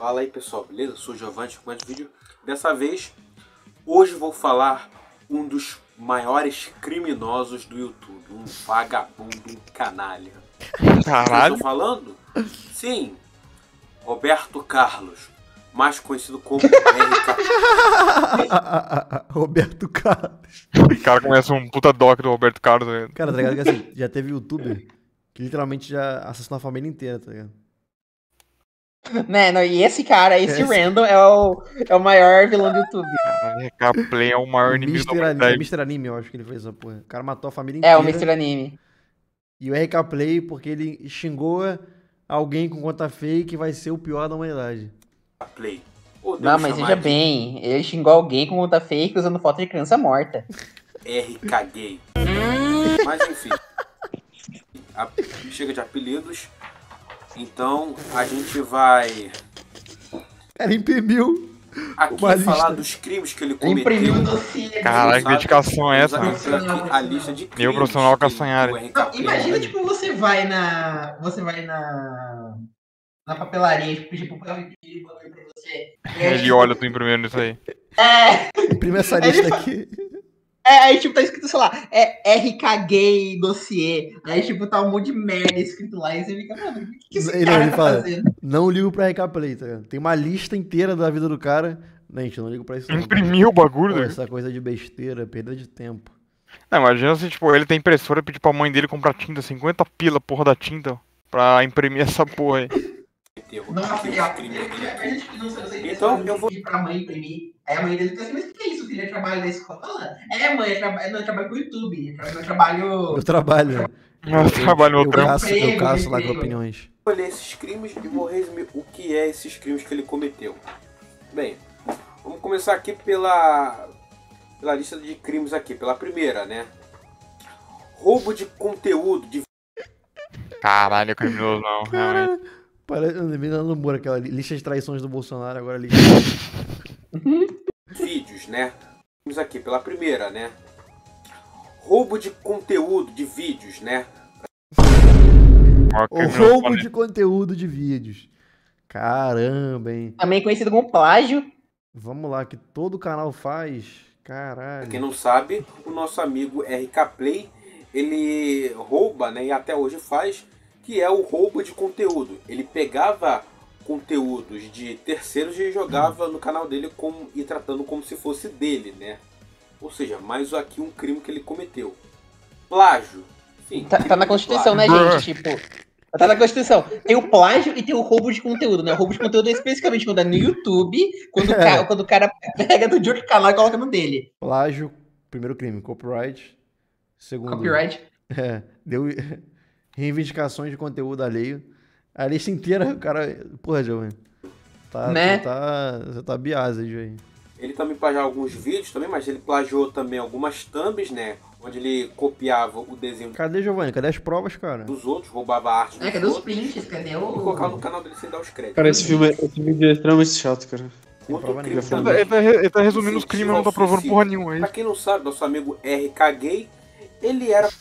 Fala aí pessoal, beleza? Eu sou o Giovanni com mais um vídeo. Dessa vez, hoje vou falar um dos maiores criminosos do YouTube. Um vagabundo, um canalha. Caralho? Eu estou falando? Sim, Roberto Carlos, mais conhecido como RK. Roberto Carlos. O cara começa um puta doc do Roberto Carlos. Né? Cara, tá ligado que assim, já teve youtuber que literalmente já assassinou a família inteira, tá ligado? Né, não, e esse cara, esse Esse- Random é o maior vilão do YouTube. RK Play é o maior inimigo da humanidade. Mr. Anime, eu acho que ele fez essa porra. O cara matou a família É, inteira. o Mr. Anime. E o RK Play porque ele xingou alguém com conta fake vai ser o pior da humanidade. Play. Ou Não, devo mas chamar veja de bem, ele xingou alguém com conta fake usando foto de criança morta. RK Gay. Mas enfim, chega de apelidos. Então a gente vai Cara, imprimiu. aqui Uma falar lista. dos crimes que ele cometeu. Imprimiu o dossiê. Caralho, que dedicação é essa, Vamos mano? aqui a lista de crimes profissional que castanhari. o RK Não, Play imagina, tipo, você vai na papelaria e pedir pro pai imprimir bagulho pra você. E aí, Ele tipo, olha tu imprimindo isso aí. Imprime essa Aí ele lista fala- aqui. aí, tipo, tá escrito, sei lá, RK Gay dossiê. Aí, tipo, tá um monte de merda escrito lá e você fica, mano, o que esse Ele- cara ele tá fala, fazendo? Não ligo pra RK Play, tá ligado? Tem uma lista inteira da vida do cara. Não, gente, eu não ligo pra isso não. Imprimiu o bagulho. Pô, né? essa coisa de besteira, perda de tempo. Não, imagina se, tipo, ele tem impressora e pedir pra mãe dele comprar tinta, 50 pila, porra da tinta, pra imprimir essa porra aí. cometeu. Não, Aqui filho, os crimes dele a aqui. gente não sei Então, eu vou- pedir pra mãe imprimir. Aí a mãe dele fica assim, mas o que é isso, filho? É trabalho da escola? É, mãe, eu trabalho com o YouTube. Eu trabalho... Eu trabalho. Eu trabalho no Eu trampo. caço lá com Emprego. opiniões. Vou ler esses crimes e vou resumir o que é esses crimes que ele cometeu. Bem, vamos começar aqui pela lista de crimes aqui, pela primeira, né? Roubo de conteúdo de Caralho, é criminoso não, realmente. Parece, eu lembrei da Nomura, aquela lista de traições do Bolsonaro, agora lista. vídeos, né? Vamos aqui pela primeira, né? Roubo de conteúdo de vídeos, né? Maior O criminoso roubo planeta. de conteúdo de vídeos. Caramba, hein? Também conhecido como plágio. Vamos lá, que todo canal faz. Pra Caralho. quem não sabe, o nosso amigo RK Play, ele rouba, né? E até hoje faz, que é o roubo de conteúdo. Ele pegava conteúdos de terceiros e jogava no canal dele e tratando como se fosse dele, né? Ou seja, mais aqui um crime que ele cometeu. Plágio. Sim, Tá crime na de Constituição, né, plágio. gente? Tipo, tá na Constituição. Tem o plágio e tem o roubo de conteúdo, né? O roubo de conteúdo é especificamente quando é no YouTube, quando o cara pega do de outro canal e coloca no dele. Plágio, primeiro crime. Copyright. Segundo. Copyright. Deu reivindicações de conteúdo alheio. A lista inteira, o cara. Porra, Giovanni. Né? Você tá biasa aí. Ele também plagiou alguns vídeos também, mas ele plagiou também algumas thumbs, né? Onde ele copiava o desenho Cadê, Giovanni? Cadê as provas, cara? dos outros, roubava a arte dos Cadê os outros prints? Cadê e colocava no o... canal dele sem dar os créditos. Cara, esse vídeo é extremamente chato, cara. Outro prova crime nenhuma. também. Ele tá resumindo os crimes, não tá provando porra nenhuma aí. Pra quem não sabe, nosso amigo RK Gay, ele era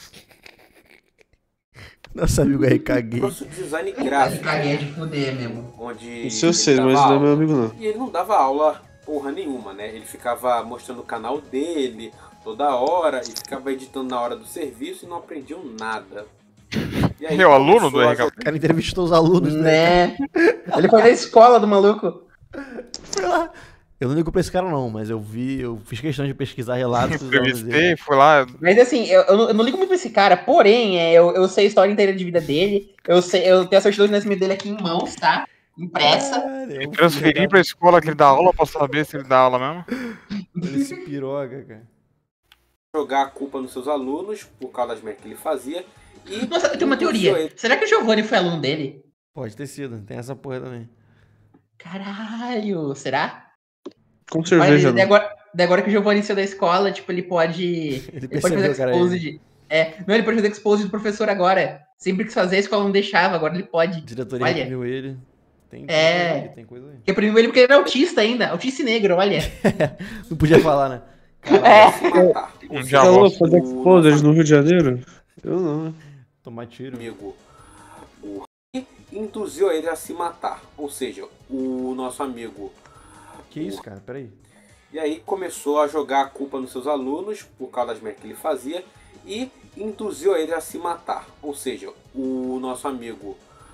Nosso amigo aí, caguei. nosso design gráfico, Caguei de fuder mesmo. onde Isso eu ele sei, dava mas não é aula. meu amigo, não. E ele não dava aula porra nenhuma, né? Ele ficava mostrando o canal dele toda hora e ficava editando na hora do serviço e não aprendiam nada. E aí, É o aluno do começou a RK? O cara entrevistou os alunos, né? Né? Ele foi na escola do maluco. Foi lá. Eu não ligo pra esse cara, não, mas eu fiz questão de pesquisar relatos dos alunos dele. Entrevistei, fui lá. Mas assim, eu não ligo muito pra esse cara, porém, eu sei a história inteira de vida dele. Eu tenho a certidão de nascimento dele aqui em mãos, tá? Impressa. Caralho, eu Transferi pra escola que ele dá aula pra saber se ele dá aula mesmo. Ele se piroga, cara. jogar a culpa nos seus alunos por causa das merdas que ele fazia. E Nossa, eu tenho uma induziu teoria. ele. Será que o Giovanni foi aluno dele? Pode ter sido, tem essa porra também. Caralho, será? Com Olha, cerveja, daí não. agora que o Giovanni saiu da escola, tipo, ele pode. Ele pode percebeu, fazer cara. exposed. Não, ele pode fazer exposed do professor agora. Sempre quis fazer, a escola não deixava, agora ele pode. Diretoria Olha. reprimiu ele. Tem coisa É. aí, tem coisa aí. Reprimiu ele porque ele era autista ainda, autista e negro, olha. Não podia falar, né? Se matar. Um O já seu Falou voz. fazer exposed no Rio de Janeiro? Eu não, né? Tomar tiro. amigo, induziu ele a se matar. Ou seja, o nosso amigo... Que isso, cara? Peraí. E aí começou a jogar a culpa nos seus alunos, por causa das merdas que ele fazia, e induziu ele a se matar. Ou seja, o nosso amigo...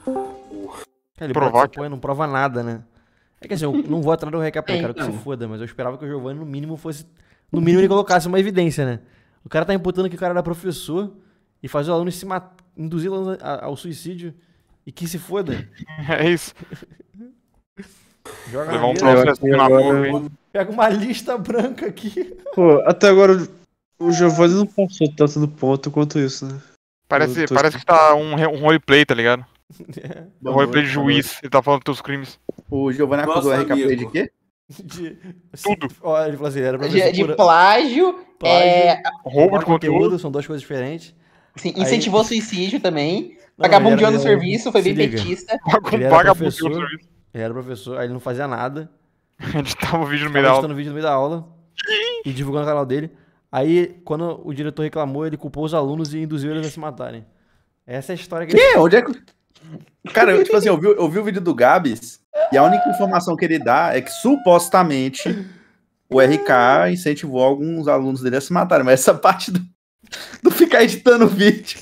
Ele Provoca. pode, não prova nada, né? É que assim, eu não vou atrás do Recaplay, quero que se Então. foda, mas eu esperava que o Giovanni, no mínimo, fosse... No mínimo, ele colocasse uma evidência, né? O cara tá imputando que o cara era professor e faz o aluno se matar, induzir o aluno ao suicídio e que se foda. É isso. Joga na Levar um mesa, processo na agora- boca aí. pega uma lista branca aqui. Pô, até agora o Giovanni não passou tanto do ponto quanto isso, né? Parece, Eu tô- parece que tá um roleplay, tá ligado? Um Boa roleplay de noite, boa noite. juiz. Ele tá falando dos teus crimes. O Giovanni acusou o Nosso RK Play amigo. de quê? De... Tudo. Ó, ele falou assim, era professor De por- plágio, plágio, Roubo de conteúdo. são duas coisas diferentes. sim, incentivou suicídio também. Não, Vagabundeou ele no era- serviço, foi se bem liga. petista. Com Ele era paga professor. por serviço. Ele era professor, aí ele não fazia nada. Editava o vídeo no meio Tava da aula. editando vídeo no meio da aula e divulgando o canal dele. Aí, quando o diretor reclamou, ele culpou os alunos e induziu eles a se matarem. Essa é a história que Quê? Onde é que... Cara, eu, tipo assim, eu vi o vídeo do Gabs e a única informação que ele dá é que supostamente o RK incentivou alguns alunos dele a se matarem, mas essa parte do ficar editando o vídeo.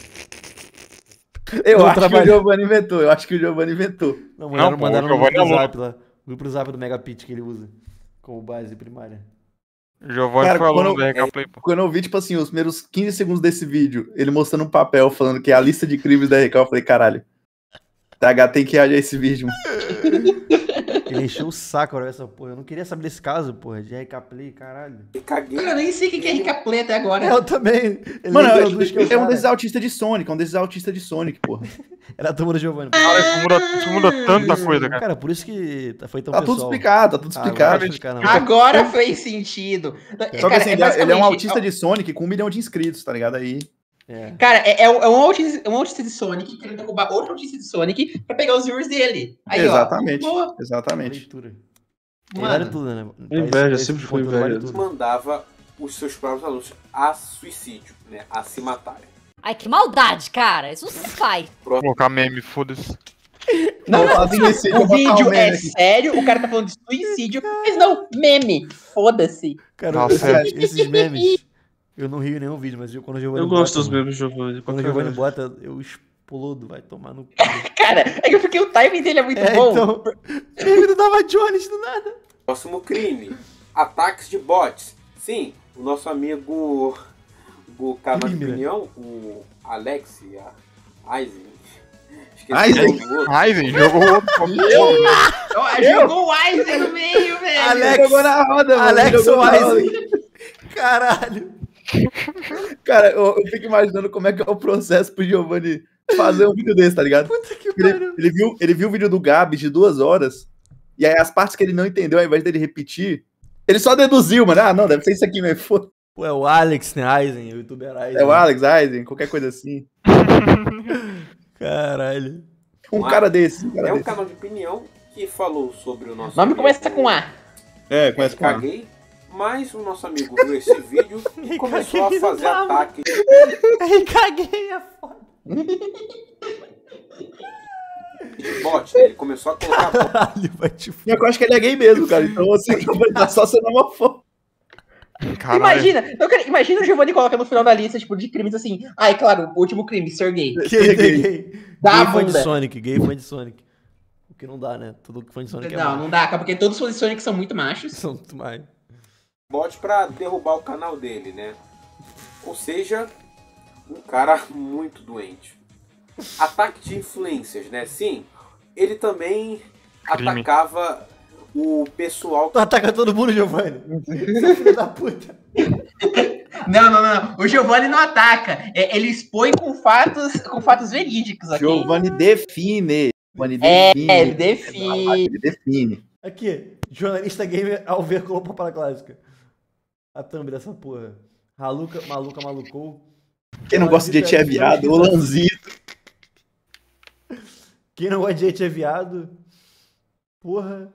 Eu Não acho que trabalha. o Giovanni inventou, eu acho que o Giovanni inventou. Não, Não, pô, mandaram o no Giovanni grupo é do louco. Zap lá. O grupo do Zap do Megapit que ele usa como base primária. O Giovanni Cara, foi aluno quando- da Recaplay, pô. Quando eu vi, tipo assim, os primeiros 15 segundos desse vídeo, ele mostrando um papel falando que é a lista de crimes da RK, eu falei, caralho, TH tem que reagir a esse vídeo, mano. Ele encheu o saco pra ver essa porra. Eu não queria saber desse caso, porra, de Recaplay, caralho. E caguei. Cara, eu nem sei o que é RK Play até agora. Eu também. Ele Mano, nem introduz que é o é um cara. desses autistas de Sonic, porra. Era a turma do Giovanni. Cara, isso muda tanta coisa, cara. Cara, por isso que foi tão Tá tudo pessoal. explicado, tá tudo Ah, agora explicado. vai explicar, não. Agora fez sentido. Só que assim, ele é um basicamente, autista de Sonic com 1 milhão de inscritos, tá ligado? Aí. É. Cara, um autista de Sonic querendo derrubar outro autista de Sonic pra pegar os viewers dele. Aí, Exatamente. Ó, boa. Exatamente. Leitura. Mano. Vale tudo, né? Inveja, Esse sempre foi conteúdo vale inveja. tudo. Mandava os seus próprios alunos a suicídio, né? A se matarem. Ai, que maldade, cara. Isso não se faz. Colocar meme, foda-se. Não, Não, o vídeo, suicídio, o eu vou botar vídeo um meme é aqui. sério, o cara tá falando de suicídio, mas não, meme. Foda-se. Cara, Nossa, esses memes, eu não rio em nenhum vídeo, mas quando o Giovanni Eu gosto bota, dos memes, Giovanni. Quando o Giovanni bota, eu explodo, vai tomar no cu. Cara, é que porque o timing dele é muito É, bom. então, ele não dava Jones do nada. Próximo crime: ataques de bots. Sim, o nosso amigo do canal de Crime, né? opinião, o Alex Eisen. Eisen? o nome do outro. Aizen jogou outro. Jogou o Aizen no meio, velho. Alex, Jogou na roda, mano. Alex jogou na roda. Wise. Caralho. Cara, eu fico imaginando como é que é o processo pro Giovanni fazer um vídeo desse, tá ligado? Puta que pariu. Ele viu o vídeo do Gabs de 2 horas, e aí as partes que ele não entendeu, ao invés dele repetir, ele só deduziu, mano. Ah, não, deve ser isso aqui mesmo. Foda. Pô, é o Alex, né? Eisen, o youtuber Eisen. É o Alex Eisen, qualquer coisa assim. Caralho. Um cara desse. É um canal de opinião que falou sobre o nosso. O nome amigo começa com A. É, conhece com a. Caguei, mas o nosso amigo viu esse vídeo e começou a Caguei, fazer não dá, ataques. Aí caguei, é foda. de bot, né? Ele começou a colocar bot. Caralho, vai te fuder. Eu acho que ele é gay mesmo, cara. Então, assim, ele tá só sendo homofóbico. Caralho. Imagina o Giovanni coloca no final da lista, tipo, de crimes assim. Ai, claro, o último crime, ser gay. Gay. Dá a Gay fã de bunda. Sonic, gay fã de Sonic. O que não dá, né? Todo fã de Sonic é Não, não dá, cara, porque todos os fãs de Sonic são muito machos. São muito mais. Bot pra derrubar o canal dele, né? Ou seja, um cara muito doente. Ataque de influencers, né? Sim, ele também Crime. atacava o pessoal Tu ataca todo mundo, Giovanni. Seu filho da puta. Não. O Giovanni não ataca. Ele expõe com fatos verídicos, ok? Giovanni define. Giovanni Ele define. Ele define. Aqui, jornalista gamer ao ver Copa para a Clássica. A thumb dessa porra. Maluca, malucou. Quem não gosta de Eti é viado, o Lanzito. Quem não gosta de Eti é viado. Porra.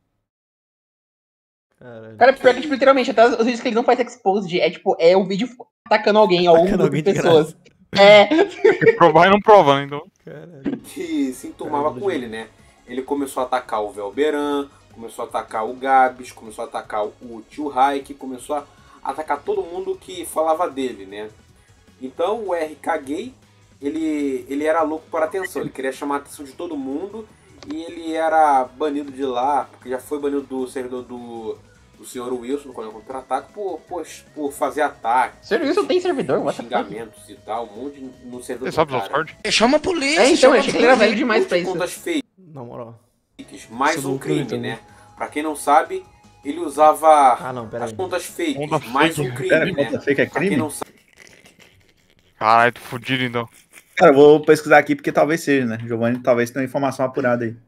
Caralho. Cara, pior que, tipo, literalmente, até os vídeos que ele não faz exposed, é tipo, é um vídeo atacando alguém, ou um Atacando grupo de alguém de pessoas. É. Provar e não prova, né? Então. que se enturmava com ele, né? Ele começou a atacar o Velberan, começou a atacar o Gabs, começou a atacar o Tio Raik, começou a atacar todo mundo que falava dele, né? Então o RK Gay, ele era louco por atenção, ele queria chamar a atenção de todo mundo e ele era banido de lá, porque já foi banido do servidor do Sr. Wilson quando eu contra-ataque por fazer ataque. O Sr. Wilson tem servidor, what the fuck? Xingamentos e tal, um monte no servidor. Você sabe do os cara. Sword? Chama a polícia. É, então, eu achei que ele era velho demais pra isso. Contas fake. Na moral. Mais Isso um não crime, acredito, né? Pra quem não sabe, ele usava Ah, não, pera as aí. contas fakes. Conta Mais fake. um crime, Pera, né? conta fake é Pra quem crime? não sabe, Caralho, tô fudido então. Cara, eu vou pesquisar aqui porque talvez seja, né? Giovanni talvez tenha uma informação apurada aí.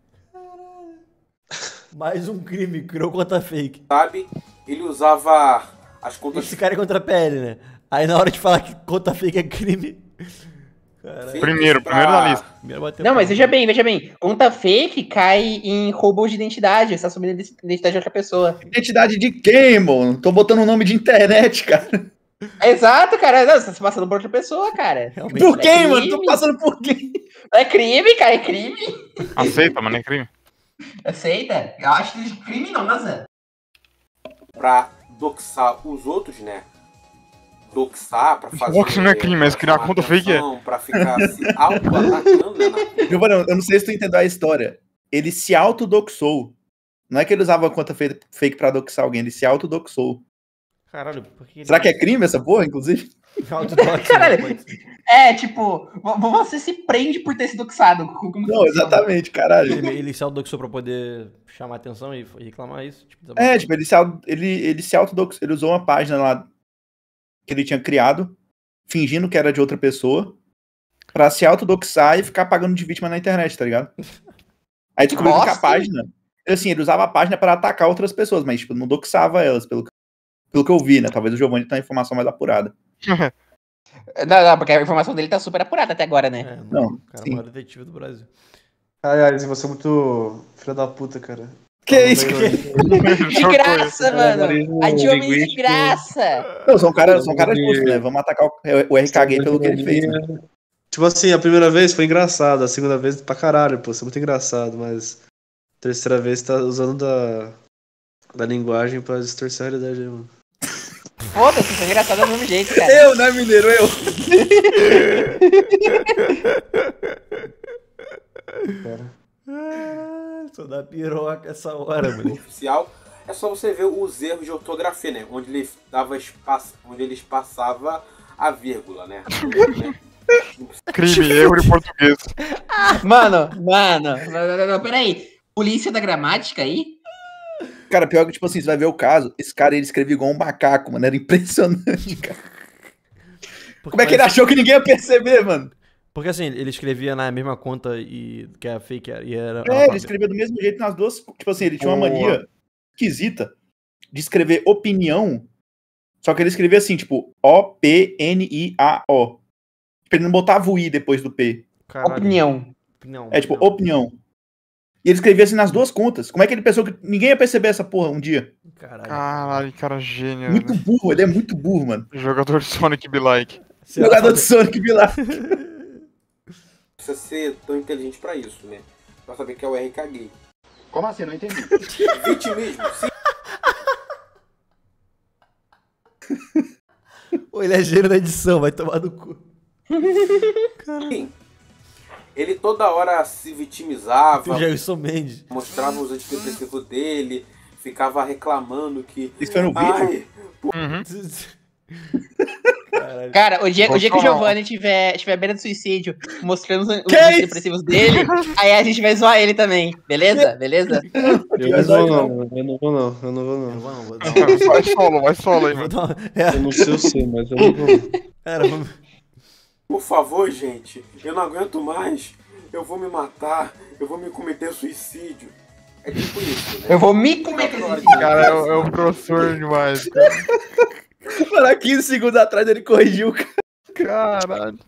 Mais um crime, criou conta fake. ele usava as contas Esse cara é contra a PL, né? Aí na hora de falar que conta fake é crime. Caralho. fakes Primeiro na lista. Primeiro bateu Não, mas palma. veja bem. Conta fake cai em roubo de identidade. Você tá assumindo a identidade de outra pessoa. Identidade de quem, mano? Tô botando um nome de internet, cara. Exato, cara. Não, você tá se passando por outra pessoa, cara. Realmente. Por quem, crime. mano? Tô passando por quem? É crime, cara. É crime. Aceita, mano, é crime. Aceita? Eu acho que crime não, Nazan. pra doxar os outros, né? Doxar pra fazer... Dox não é crime, mas criar chamar conta fake é. atenção, Pra ficar se auto-atacando, né? Giovanni, eu não sei se tu entendeu a história. Ele se autodoxou. Não é que ele usava conta fake pra doxar alguém, ele se autodoxou. Caralho, por que Será que é crime essa porra, inclusive? Autodox, Caralho. né? Pode ser. É, tipo, você se prende por ter sido doxado. Como que Não, funciona? exatamente, caralho. Ele se autodoxou pra poder chamar atenção e reclamar isso? Tipo, É, tipo, ele se autodoxou. Ele usou uma página lá que ele tinha criado, fingindo que era de outra pessoa, pra se autodoxar e ficar pagando de vítima na internet, tá ligado? Aí descobriu que a Nossa. página... Assim, ele usava a página pra atacar outras pessoas, mas, tipo, não doxava elas, pelo que eu vi, né? Talvez o Giovanni tenha a informação mais apurada. Não, porque a informação dele tá super apurada até agora, né? É, Não, o cara é sim. o maior detetive do Brasil. Aliás, você é muito filho da puta, cara. Que isso? De graça, mano! A Diomi de linguístico. graça! Não, são caras justos, né? Vamos atacar o RKG pelo que ele fez, né? Tipo assim, a primeira vez foi engraçado, a segunda vez pra caralho, pô, isso é muito engraçado, mas a terceira vez tá usando da linguagem pra distorcer a realidade aí, mano. Foda-se, foi engraçado do mesmo jeito, cara. Eu, né, mineiro? Eu. Só dá piroca essa hora, mano. Oficial, é só você ver os erros de ortografia, né? Onde ele dava onde ele espaçava a vírgula, né? Crime, erro de português. Mano, não, peraí. Polícia da gramática aí? Cara, pior que, tipo assim, você vai ver o caso, esse cara, ele escrevia igual um macaco, mano, era impressionante, cara. Como é que ele achou que ninguém ia perceber, mano? Porque assim, ele escrevia na mesma conta e que a fake era. E era Ele escrevia do mesmo jeito nas duas, tipo assim, ele tinha uma mania esquisita de escrever opinião, só que ele escrevia assim, tipo, O-P-N-I-A-O. Tipo, ele não botava o I depois do P. Caralho. Opinião. É tipo, opinião. E ele escrevia assim nas duas contas. Como é que ele pensou que ninguém ia perceber essa porra um dia? Caralho. Caralho, cara gênio. Muito Né? burro, ele é muito burro, mano. Jogador de Sonic Be Like. Jogador de Sonic Vilar. Precisa ser tão inteligente pra isso, né? Pra saber que é o RK gay. Como assim? Não entendi. Vitimismo, sim. Pô, ele é gênio da edição, vai tomar no cu. Ele toda hora se vitimizava, O Jailson Mendes. mostrava os antidepressivos dele, ficava reclamando que... Isso foi no vídeo? Ai, Caralho. Cara, o dia que o Posso falar? Giovanni tiver à beira do suicídio, mostrando os Que antidepressivos dele, aí a gente vai zoar ele também. Beleza? Beleza? Eu não vou não, eu não vou não, eu não vou Eu não. vou, vou dar uma- Vai solo aí, vou mano. dar uma- É, Eu não sei o sei, mas eu não vou não. cara, vamos... por favor, gente, eu não aguento mais, eu vou me matar, eu vou me cometer suicídio. É tipo isso, né? Eu vou me comer com esse Cara, é um professor demais, cara. Mano, há 15 segundos atrás ele corrigiu. Caralho.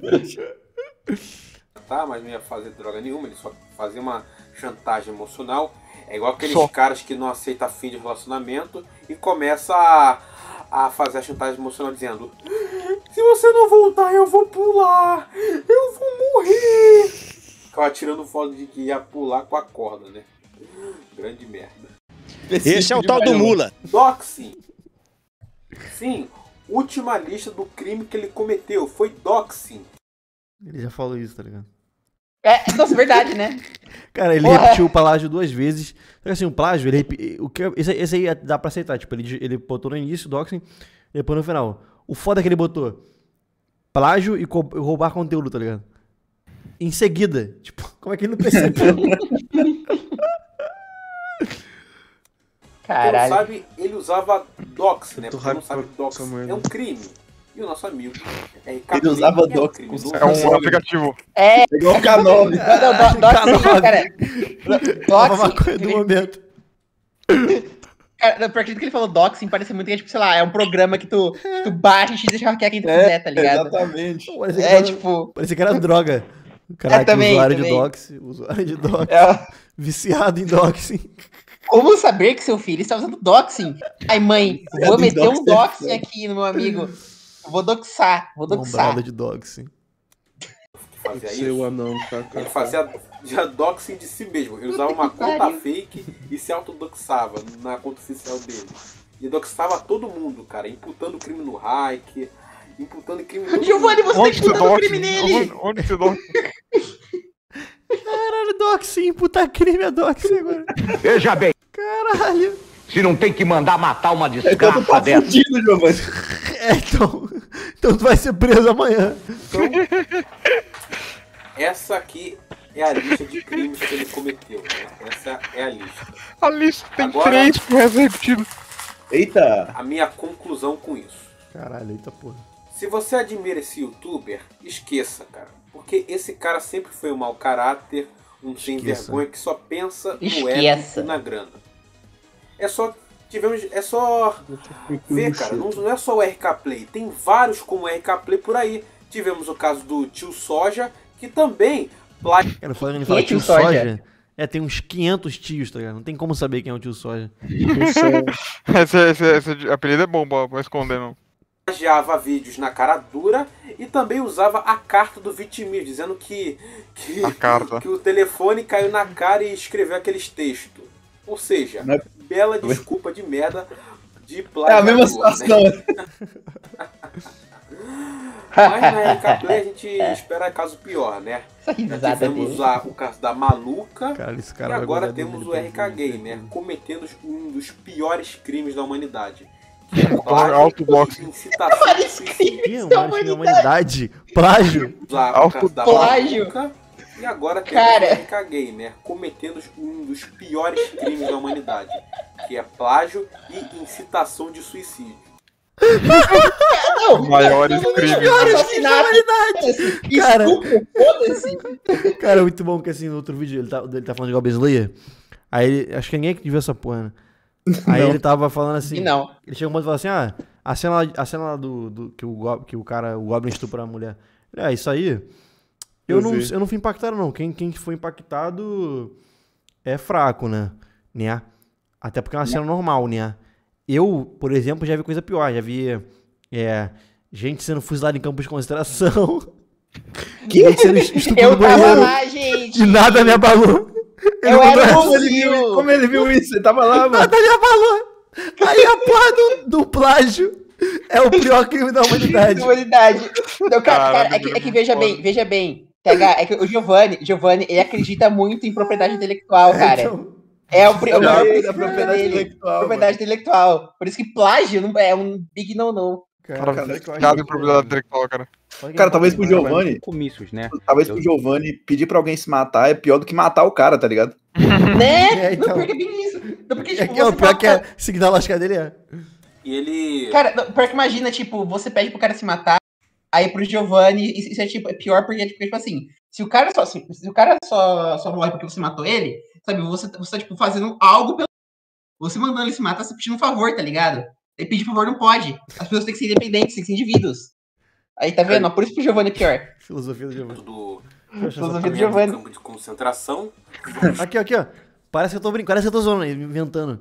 Tá, mas não ia fazer droga nenhuma, ele só fazia uma chantagem emocional. É igual aqueles Só. caras que não aceitam fim de relacionamento e começa a fazer a chantagem emocional dizendo: se você não voltar, eu vou pular! Eu vou morrer! Ficava tirando foto de que ia pular com a corda, né? Grande merda. Esse é o tal do mula. Doxing. Sim, última lista do crime que ele cometeu foi doxing. Ele já falou isso, tá ligado? Nossa, verdade, né? Cara, ele repetiu o plágio 2 vezes. Só que assim, o plágio, esse aí dá pra aceitar. Tipo, ele botou no início o doxing, depois no final. O foda é que ele botou plágio e roubar conteúdo, tá ligado? Em seguida. Tipo, como é que ele não percebeu? Quem não sabe, ele usava doxing, né? Porque quem não sabe, doxing Samuel. é um crime. E o nosso amigo Ele usava doxing. É um aplicativo. É. Igual o K9. Doxing, cara. Nova maconha do momento. Cara, por aquilo que ele falou, doxing parece muito que, tipo, sei lá, é um programa que tu baixa e deixa hackear quem tu quiser, tá ligado? Exatamente. Parecia que era droga. Caraca, também. usuário de doxing. Viciado em doxing. Como saber que seu filho está usando doxing? Ai, mãe, vou meter um doxing aqui no meu amigo. Vou doxar. Bombrada de doxing. Fazia Seu isso. anão, Ele fazia doxing de si mesmo. Ele usava uma conta fake e se autodoxava na conta oficial dele. E doxava todo mundo, cara, imputando crime no hack, imputando crime no Giovanni, você tá Onde você imputando doxa? crime nele! Onde você doxa? Caralho, doxing, puta crime é doxing agora. Veja bem, Caralho. se não tem que mandar matar uma É que eu desgraça tô dessa. fudido, Giovanni. Então tu vai ser preso amanhã. Essa aqui é a lista de crimes que ele cometeu, né? Essa é a lista. A lista tem Agora- 3 pro resto repetido. Eita. A minha conclusão com isso. Caralho, eita porra. Se você admira esse youtuber, esqueça, cara. Porque esse cara sempre foi um mau caráter, um sem Esqueça. vergonha que só pensa no Esqueça. ego e na grana. É só ver, cara. Não é só o RK Play. Tem vários como o RK Play por aí. Tivemos o caso do Tio Soja, que também Cara, falando ele Quem fala é tio tio Soja? Soja. Tem uns 500 tios, tá ligado? Não tem como saber quem é o tio Soja. Esse apelido é bom pra esconder, não. plagiava vídeos na cara dura e também usava a carta do vitimismo, dizendo que A carta. o telefone caiu na cara e escreveu aqueles textos. Ou seja, Não é- bela desculpa de merda de É plagiador. a mesma situação. Né? Mas na RK Play a gente espera caso pior, né? Essa Já risada tivemos dele. o caso da Maluca Cara, esse e cara vai agora guardar temos dele o pra RK Gay, vida, né? cara. Cometendo um dos piores crimes da humanidade. Que é Autoboxing. incitação de suicídio. Que mais na humanidade? Plágio? Usar o caso da Plágio. Maluca. E agora temos Cara. o RK Gay, né? Cometendo um dos piores crimes da humanidade. Que é plágio e incitação de suicídio. Não, Maiores não, crimes. piores assassinato. Cara. Estupro, foda-se. Cara, muito bom que assim, no outro vídeo ele tá falando de Goblin Slayer. Aí ele, acho que ninguém que viu essa porra, né? Aí ele tava falando assim. E não. Ele chegou um ponto e falou assim: a cena lá do que o Goblin estupra a mulher. Isso aí. Eu não fui impactado, não. Quem foi impactado é fraco, né? Até porque é uma cena normal, né? Eu, por exemplo, já vi coisa pior. Já vi gente sendo fuzilada em campos de concentração. Gente sendo estupro Eu no tava banheiro. lá, gente. E nada me abalou. Eu era Como um ele viu, como ele viu isso? Ele tava lá, mano. Nada me abalou. Aí a porra do plágio é o pior crime da humanidade. humanidade. Não, cara, Caralho, é que veja bem. TH, é que o Giovanni, ele acredita muito em propriedade intelectual, cara. Então, É o maior da princípio propriedade dele. intelectual. Propriedade intelectual. Por isso que plágio não é um big no. Cara, sabe o que eu acho viciado que- em propriedade intelectual, cara. sabe que Cara, é talvez pro bom demais? Giovanni, Comícios, né? talvez pro Giovanni pedir pra alguém se matar é pior do que matar o cara, tá ligado? Né? Então. Não, porque é bem isso. Não, porque, tipo, O você pior que mata- é seguir a lógica dele é. E ele. Cara, não, pior que imagina, tipo, você pede pro cara se matar, aí pro Giovanni, isso é pior porque, tipo assim, se o cara só morre porque você matou ele, sabe, você tá, tipo, fazendo algo pelo. Você mandando ele se matar, você pedindo um favor, tá ligado? Ele pedir favor não pode. As pessoas têm que ser independentes, têm que ser indivíduos. Aí, tá vendo? Por isso que o Giovanni é pior. Filosofia do Giovanni. Do Filosofia do Giovanni. campo de concentração. Aqui, ó. Parece que eu tô brincando, parece que eu tô zoando, inventando.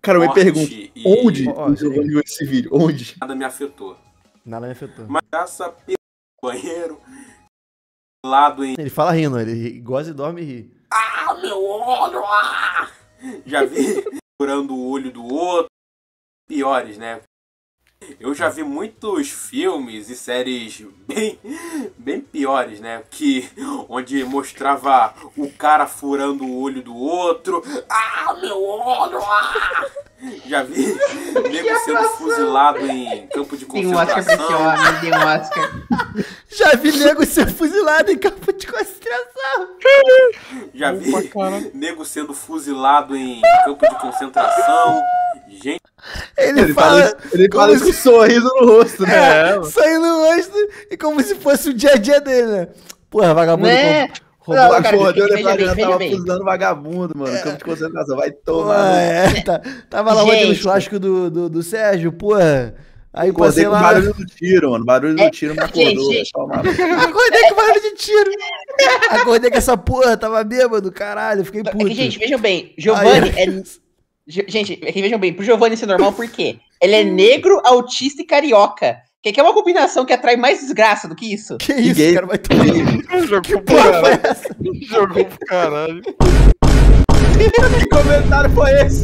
Cara, eu me morte pergunto, e onde Ó, o Giovanni viu esse vídeo? Onde? nada me afetou. Nada me afetou. Mas essa banheiro, lado em Ele fala rindo, ele goza e dorme e ri. meu olho, já vi furando o olho do outro, piores, né? Eu já vi muitos filmes e séries bem piores, né? Onde mostrava o cara furando o olho do outro. Meu olho! Já vi nego sendo fuzilado em campo de Tem um Oscar pra esse concentração. homem, tem um Oscar. Já vi nego ser fuzilado em campo de concentração. Já vi nego sendo fuzilado em campo de concentração. Gente, Ele fala isso com um sorriso no rosto, né? saindo no rosto e como se fosse o dia a dia dele, né? Porra, vagabundo. Né? Roubou Não, a cara, Porra, Deus veja bem, tava veja bem. fuzilando vagabundo, mano. Campo de concentração. Vai tomar. Tava lá ontem no Gente. churrasco do Sérgio, porra. Aí Acordei passei com o lá. barulho do tiro, mano. Barulho do tiro me acordou. gente. Toma. Acordei com barulho de tiro. Acordei com essa porra, tava bêbado, caralho. Fiquei É que, puto. gente, vejam bem, Giovanni Gente, é que vejam bem, pro Giovanni ser normal, por quê? Ele é negro, autista e carioca. Que é uma combinação que atrai mais desgraça do que isso. Que isso, Ninguém- cara? Vai tomar. Jogou Que pro porra foi caralho. essa? Jogou pro caralho. Que comentário foi esse?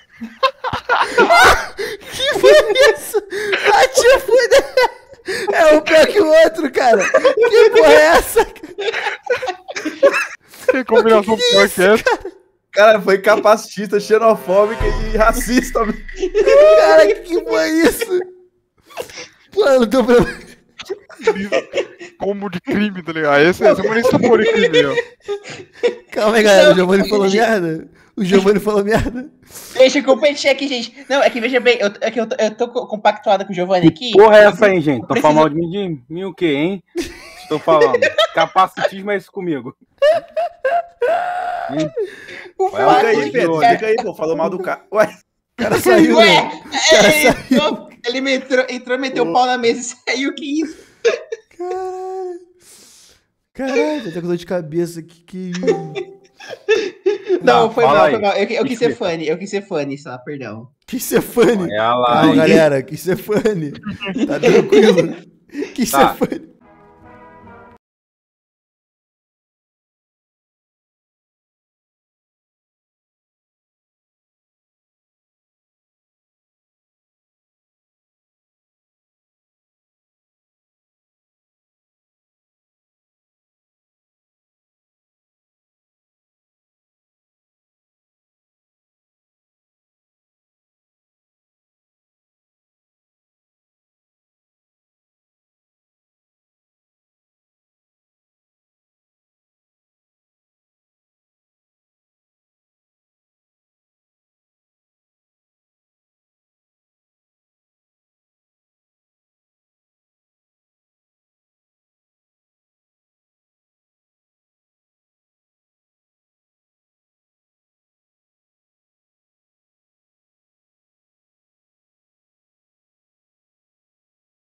Que foi isso? A tia foi. É um pior que o outro, cara. Que porra é essa? Que combinação pior que essa? Cara, foi capacitista, xenofóbica e racista. Cara, que foi isso? Pô, eu não tô pra... Combo de crime, tá ligado? Esse é uma lista por crime, ó. Calma aí, galera. O Giovanni Não, falou gente. merda? O Giovanni falou merda? Deixa eu competir aqui, gente. Não, é que veja bem, eu tô compactuada com o Giovanni aqui. Porra é essa aí, gente? Tô preciso- falando mal de mim o quê, hein? Estou falando. Capacitismo é isso comigo. O Vai, Fica fato aí, de- Pedro. cara, Fica aí, pô. Falou mal do cara. Ué, O cara saiu, Ué, né? O cara saiu. ele me entrou, meteu o pau na mesa e saiu, que isso? Caralho. Caralho, tô até com dor de cabeça. Que isso? Não, foi fala mal, aí. foi mal. Eu quis ser Explica. funny, eu quis ser funny, só, perdão. Quis ser funny. É a Calma, live. galera. Quis ser funny. Tá tranquilo. Quis Tá. ser funny.